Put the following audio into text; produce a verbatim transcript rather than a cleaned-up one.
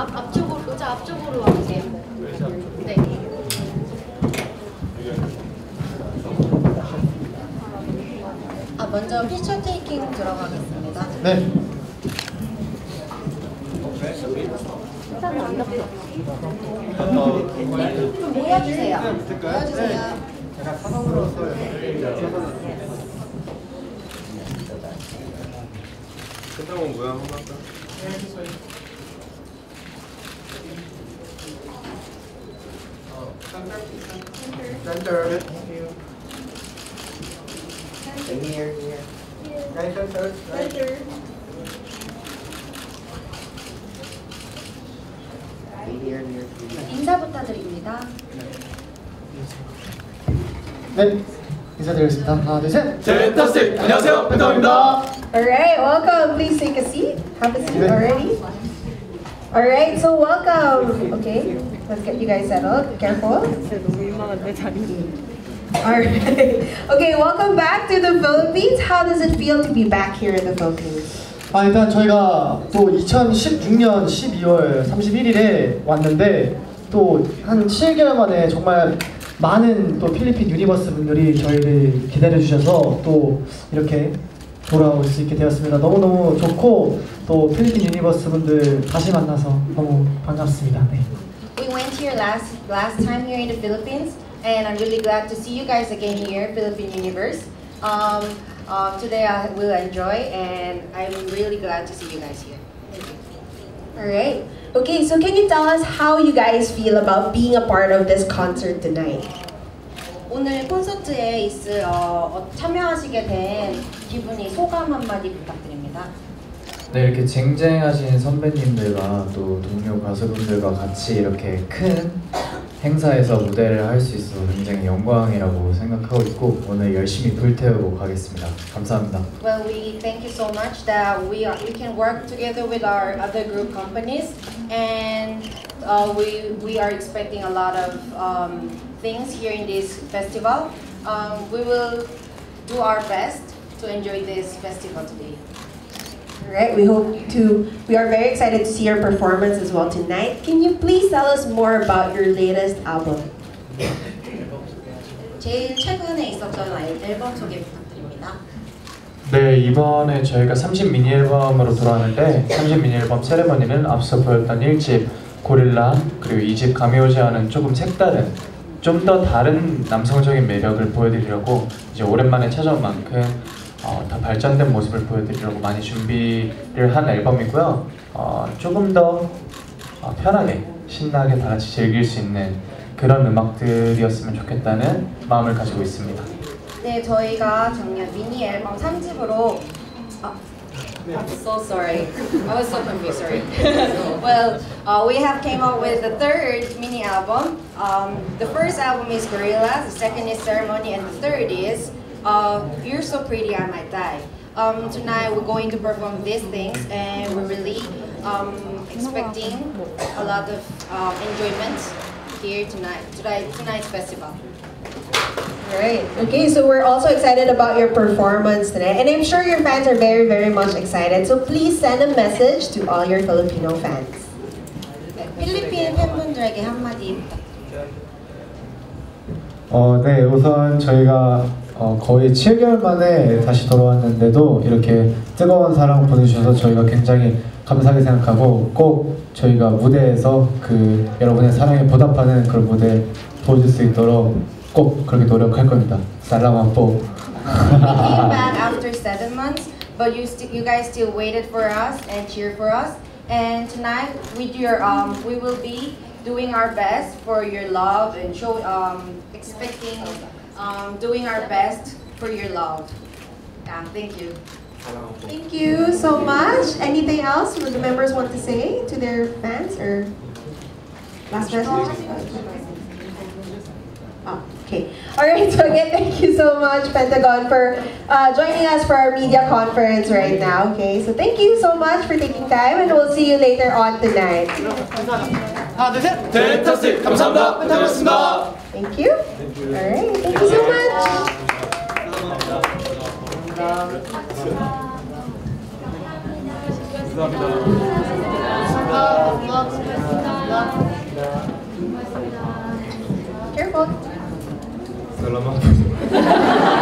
앞, 앞쪽으로, 의자 앞쪽으로 와주세요. 네. 아, 먼저 피처 테이킹 들어가겠습니다. 네. 좀 모여주세요. 모여주세요. 제가 사선으로 써요. 끝나면 모양 한번 할까? Center. And here, here. Right, center. Right. Here, here. 인사 부탁드립니다. 네. 인사드리겠습니다. 하나, 둘, 셋. 젠타스틱! 안녕하세요, 펜타입니다. Alright, welcome. Please take a seat. Have a seat already. Alright, so welcome. Okay, let's get you guys settled. Careful. Alright. Okay, welcome back to the Philippines. How does it feel to be back here in the Philippines? 아, 일단 저희가 또 이천십육 년 십이월 삼십일일에 왔는데 또 한 칠 개월 만에 정말 많은 또 필리핀 유니버스 분들이 저희를 기다려주셔서 또 이렇게 돌아올 수 있게 되었습니다. 너무너무 좋고 또 필리핀 유니버스 분들 다시 만나서 너무 반갑습니다. 네. We went here last last time here in the Philippines, and I'm really glad to see you guys again here, Philippine Universe. Um, uh, today I will enjoy, and I'm really glad to see you guys here. Thank you. Alright. Okay, so can you tell us how you guys feel about being a part of this concert tonight? 오늘 콘서트에 있을 어, 참여하시게 된 기분이 소감 한마디 부탁드립니다. 네, 이렇게 쟁쟁하신 선배님들과 또 동료 가수분들과 같이 이렇게 큰 행사에서 무대를 할 수 있어서 굉장히 영광이라고 생각하고 있고 오늘 열심히 불태우고 가겠습니다. 감사합니다. Well, we thank you so much that we are, we can work together with our other group companies, and uh, we we are expecting a lot of um, things here in this festival. Um, we will do our best to enjoy this festival today. Alright, we hope to, we are very excited to see your performance as well tonight. Can you please tell us more about your latest album? 제일 최근에 있었던 앨범 소개 부탁드립니다. 네, 이번에 저희가 삼십 미니 앨범으로 돌아왔는데 삼십 미니 앨범 세레머니는 앞서 보였던 일 집 고릴라 그리고 이 집 가미오제와는 조금 색다른 좀 더 다른 남성적인 매력을 보여드리려고 이제 오랜만에 찾아온 만큼 어, 더 발전된 모습을 보여드리려고 많이 준비를 한 앨범이고요. 어, 조금 더 어, 편하게 신나게 다 같이 즐길 수 있는 그런 음악들이었으면 좋겠다는 마음을 가지고 있습니다. 네, 저희가 작년 미니 앨범 삼 집으로 아, I'm so sorry. I was so confused. Sorry. Well, uh, we have came up with the third mini album. Um, the first album is Gorilla, the second is Ceremony, and the third is uh, You're So Pretty, I Might Die. Um, tonight we're going to perform these things, and we're really um, expecting a lot of um, enjoyment here tonight, tonight, tonight's festival. Alright, okay, so we're also excited about your performance tonight, and I'm sure your fans are very, very much excited. So please send a message to all your Filipino fans. 네, 필리핀 팬분들에게 한마디 부탁드립니다. 어, 네, 우선 저희가 어, 거의 칠 개월 만에 다시 돌아왔는데도 이렇게 뜨거운 사랑 보내주셔서 저희가 굉장히 감사하게 생각하고 꼭 저희가 무대에서 그 여러분의 사랑에 보답하는 그런 무대 보여줄 수 있도록 꼭 그렇게 노력할 겁니다. 살라만 뽀. We came back after seven months, but you st you guys still waited for us and cheered for us. And tonight, with your um, we will be doing our best for your love and show um, expecting um, doing our best for your love. Yeah, thank you. Thank you so much. Anything else would the members want to say to their fans or last message? Oh, okay. Alright, so again, thank you so much, Pentagon, for uh, joining us for our media conference right now. Okay, so thank you so much for taking time, and we'll see you later on tonight. 하나, 둘, 셋. 젠타스틱! 감사합니다. 펜타였습니다. Thank you. Alright, thank you so much. 감사합니다. Careful. 살라마.